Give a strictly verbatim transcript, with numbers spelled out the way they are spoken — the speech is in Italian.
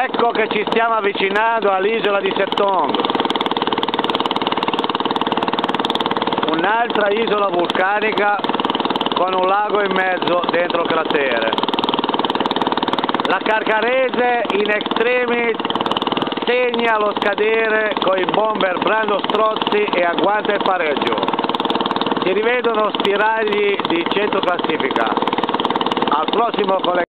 Ecco che ci stiamo avvicinando all'isola di Setong, un'altra isola vulcanica con un lago in mezzo dentro il cratere. La Carcarese in extremis segna lo scadere con i bomber Brando Strozzi e agguanta il pareggio. Si rivedono spiragli di centro classifica. Al prossimo collegamento.